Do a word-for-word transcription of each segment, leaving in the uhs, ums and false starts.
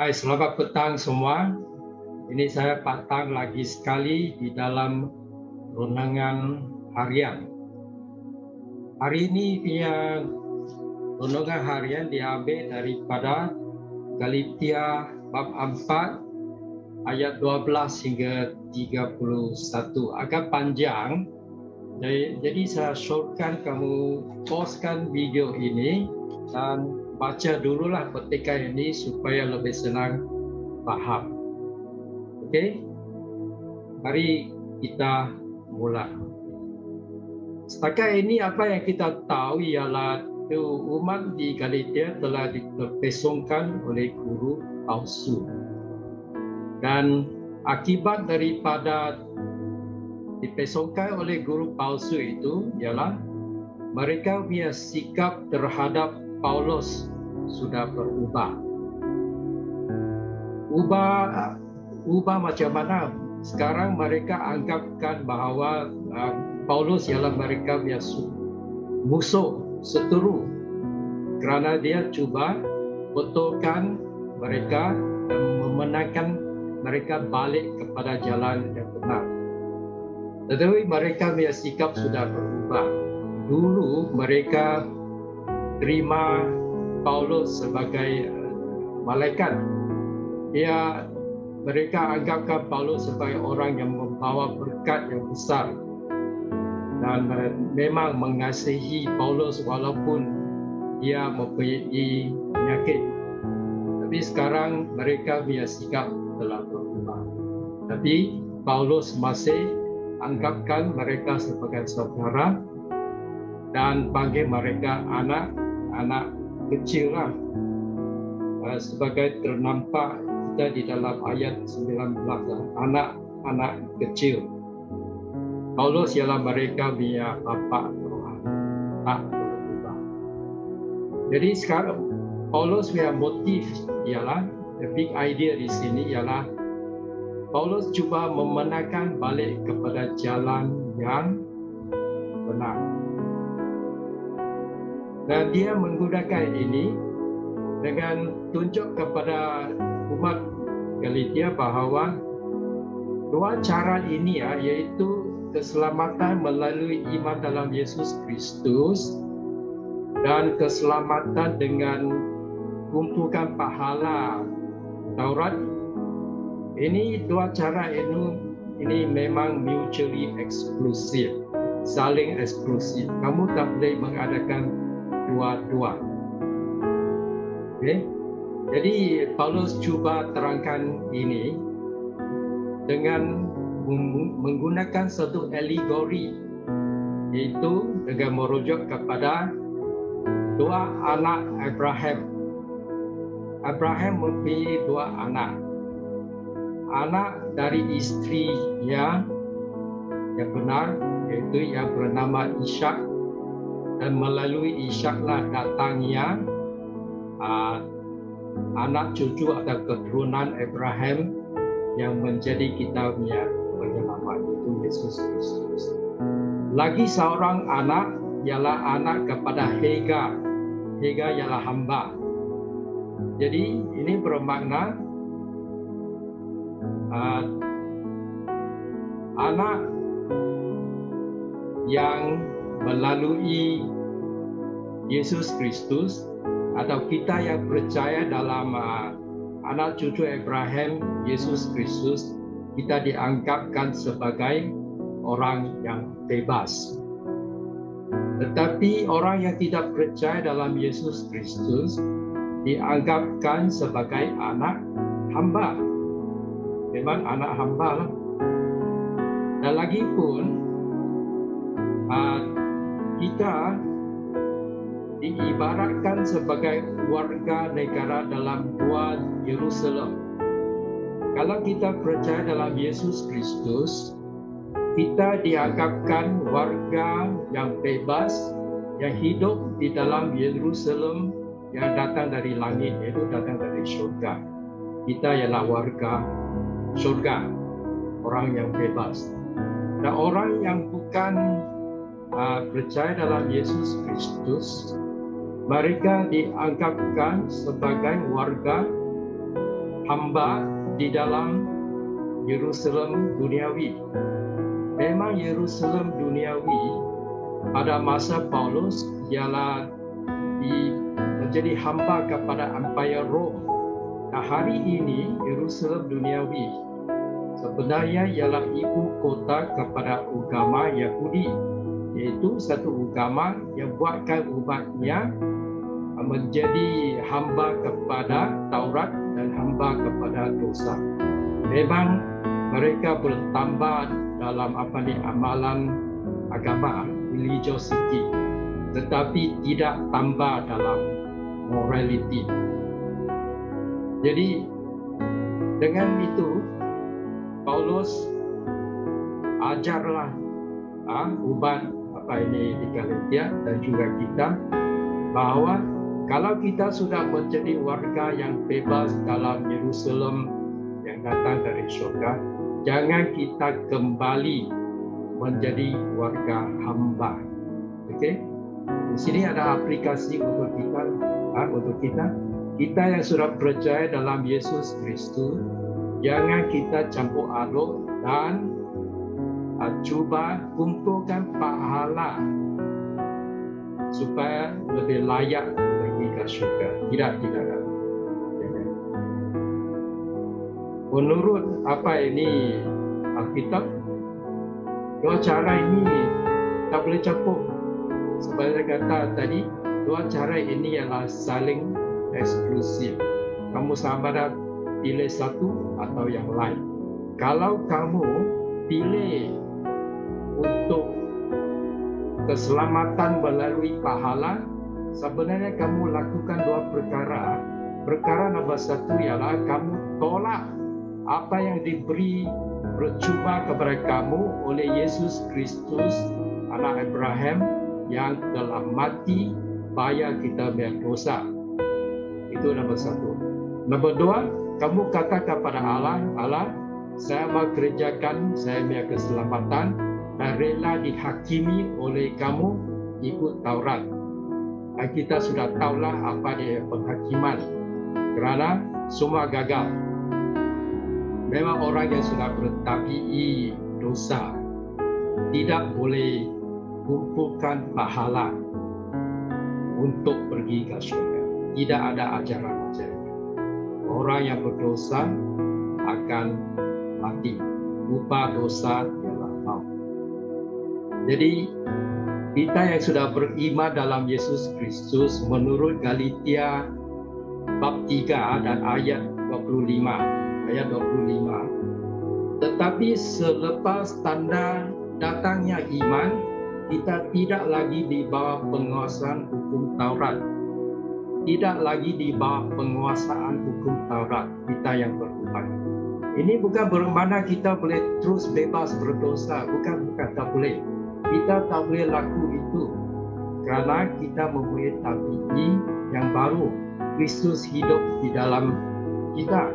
Hai, selamat petang semua. Ini saya petang lagi sekali di dalam renungan harian. Hari ini punya renungan harian diambil daripada Galatia bab empat ayat dua belas hingga tiga puluh satu. Agak panjang. Jadi, jadi saya syorkan kamu pauskan video ini dan baca dululah petikan ini supaya lebih senang faham. Okey, mari kita mula. Setakat ini apa yang kita tahu ialah umat di Galatia telah diterpesongkan oleh guru palsu. Dan akibat daripada dipesongkan oleh guru palsu itu ialah mereka punya sikap terhadap Paulus sudah berubah. Ubah, ubah macam mana? Sekarang mereka anggapkan bahawa uh, Paulus ialah mereka punya musuh, seteru, kerana dia cuba betulkan mereka dan memenangkan mereka balik kepada jalan yang benar. Tetapi mereka punya sikap sudah berubah. Dulu mereka terima Paulus sebagai malaikat. Dia mereka anggapkan Paulus sebagai orang yang membawa berkat yang besar dan memang mengasihi Paulus walaupun dia mempunyai penyakit. Tapi sekarang mereka punya sikap telah berubah. Tapi Paulus masih anggapkan mereka sebagai saudara dan panggil mereka anak anak kecil lah. Uh, sebagai ternampak kita di dalam ayat sembilan belas lah. Anak-anak kecil. Paulus ialah mereka punya bapa rohani. Tak berubah. Jadi sekarang Paulus punya motif ialah, the big idea di sini ialah Paulus cuba memenangkan balik kepada jalan yang benar. Dan dia menggunakan ini dengan tunjuk kepada umat Galatia bahawa dua cara ini ya, iaitu keselamatan melalui iman dalam Yesus Kristus dan keselamatan dengan kumpulkan pahala Taurat. Ini dua cara ini, ini memang mutually exclusive, saling eksklusif. Kamu tak boleh mengadakan dua-dua. Okay? Jadi Paulus cuba terangkan ini dengan menggunakan satu alegori, iaitu dengan merujuk kepada dua anak Abraham. Abraham mempunyai dua anak. Anak dari isteri yang yang benar, iaitu yang bernama Ishak, dan melalui Ishaklah datangnya uh, anak cucu atau keturunan Abraham yang menjadi kita punya penyelamat, itu Yesus Kristus. Lagi seorang anak ialah anak kepada Hagar. Hagar ialah hamba. Jadi ini bermakna uh, anak yang melalui Yesus Kristus atau kita yang percaya dalam uh, anak cucu Abraham, Yesus Kristus, kita dianggapkan sebagai orang yang bebas. Tetapi orang yang tidak percaya dalam Yesus Kristus dianggapkan sebagai anak hamba. Memang anak hamba lah. Dan lagi pun uh, kita diibaratkan sebagai warga negara dalam dua Yerusalem. Kalau kita percaya dalam Yesus Kristus, kita dianggapkan warga yang bebas, yang hidup di dalam Yerusalem yang datang dari langit, itu datang dari syurga. Kita ialah warga syurga, orang yang bebas. Dan orang yang bukan uh, percaya dalam Yesus Kristus, mereka dianggapkan sebagai warga hamba di dalam Yerusalem duniawi. Memang Yerusalem duniawi pada masa Paulus ialah di, menjadi hamba kepada Empire Rome. Nah, hari ini Yerusalem duniawi sebenarnya ialah ibu kota kepada agama Yahudi, iaitu satu agama yang buatkan umatnya menjadi hamba kepada Taurat dan hamba kepada dosa. Memang mereka bertambah dalam apa ni amalan agama, religiosity, tetapi tidak tambah dalam morality. Jadi dengan itu Paulus ajarlah ah, umat apa ini di Galatia dan juga kita bahawa kalau kita sudah menjadi warga yang bebas dalam Yerusalem yang datang dari syurga, jangan kita kembali menjadi warga hamba. Okey? Di sini ada aplikasi untuk kita, ah, untuk kita. Kita yang sudah percaya dalam Yesus Kristus, jangan kita campur aduk dan uh, cuba kumpulkan pahala supaya lebih layak pergi ke syurga. Tidak, tidak. Jangan. Menurut apa ini Alkitab, dua cara ini tak boleh campur. Seperti saya kata tadi, dua cara ini adalah saling eksklusif. Kamu sama ada pilih satu atau yang lain. Kalau kamu pilih untuk keselamatan melalui pahala, sebenarnya kamu lakukan dua perkara. Perkara nombor satu ialah kamu tolak apa yang diberi percuma kepada kamu oleh Yesus Kristus, anak Abraham yang telah mati bayar kita punya dosa. Itu nombor satu. Nombor dua, kamu katakan kepada Allah, Allah, saya mau kerjakan saya punya keselamatan dan rela dihakimi oleh kamu ikut Taurat. Dan kita sudah tahulah apa dia penghakiman. Kerana semua gagal. Memang orang yang sudah bertabi'i dosa tidak boleh kumpulkan pahala untuk pergi ke syurga. Tidak ada ajaran macam itu. Orang yang berdosa akan mati. Upah dosa ialah maut. Jadi kita yang sudah beriman dalam Yesus Kristus menurut Galatia bab tiga dan ayat dua puluh lima, ayat dua puluh lima. Tetapi selepas tanda datangnya iman, kita tidak lagi di bawah penguasaan hukum Taurat. Tidak lagi di bawah penguasaan hukum Taurat, kita yang beriman. Ini bukan bermakna kita boleh terus bebas berdosa, bukan bukan tak boleh. Kita tak boleh laku itu kerana kita mempunyai tabi'i yang baru. Kristus hidup di dalam kita.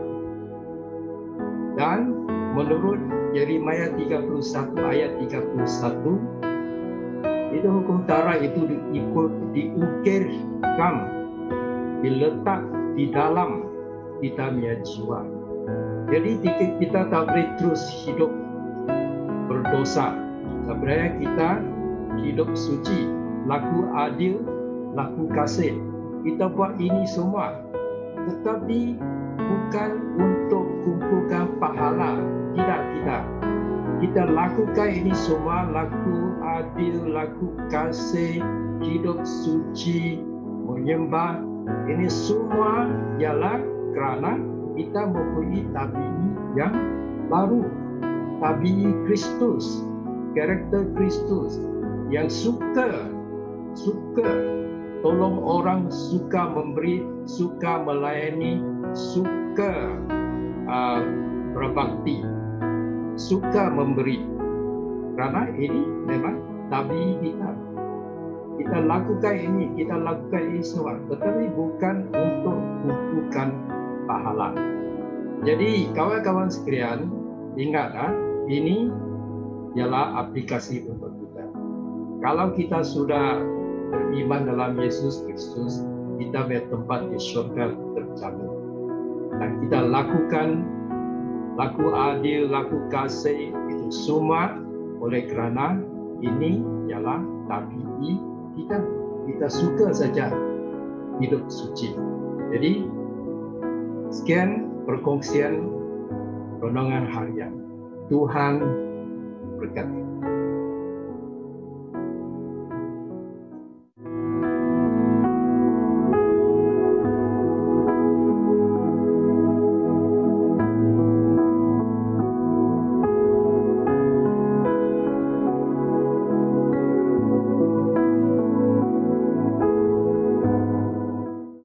Dan menurut Yeremia tiga puluh satu ayat tiga puluh satu, itu hukum Taurat itu diikut diukirkan, diletak di dalam kita punya jiwa. Jadi kita tak boleh terus hidup berdosa. Sebenarnya kita hidup suci, laku adil, laku kasih. Kita buat ini semua, tetapi bukan untuk kumpulkan pahala. Tidak, tidak. Kita lakukan ini semua, laku adil, laku kasih, hidup suci, menyembah. Ini semua ialah kerana kita mempunyai tabi'i yang baru. Tabi'i Kristus, karakter Kristus yang suka, suka tolong orang, suka memberi, suka melayani, suka uh, berbakti, suka memberi. Kerana ini memang tabi'i kita. Kita lakukan ini, kita lakukan ini semua, tetapi bukan untuk kumpulkan pahala. Jadi kawan-kawan sekalian, ingat ah, ini ialah aplikasi untuk kita. Kalau kita sudah beriman dalam Yesus Kristus, kita bertempat di syurga terjamin. dan kita lakukan laku adil, laku kasih itu semua oleh kerana ini ialah tabiat kita. Kita suka saja hidup suci. Jadi sekian perkongsian renungan harian. Tuhan berkati.